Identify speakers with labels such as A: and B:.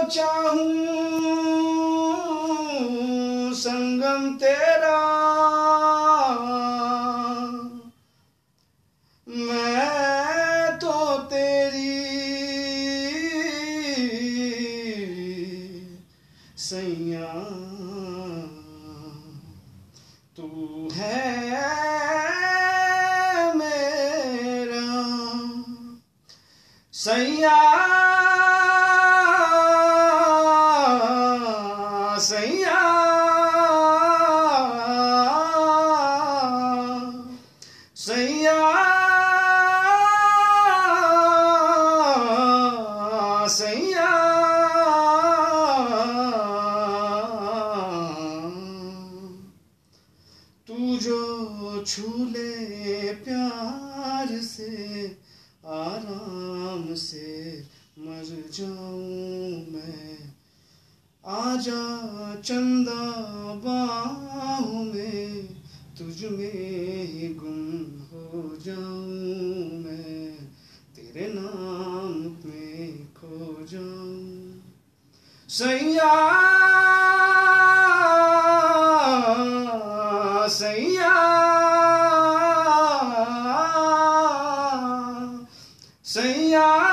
A: चाहूं संगम तेरा, मैं तो तेरी सैया, तू है मेरा सैया, सैया, सैया, सैया। तू जो छू ले प्यार से, आराम से मर जाऊं मैं। आजा चंदा बाहों में, तुझ में ही गुम हो जाऊं मैं, तेरे नाम में खो जाऊं सैया, सैया, सैया।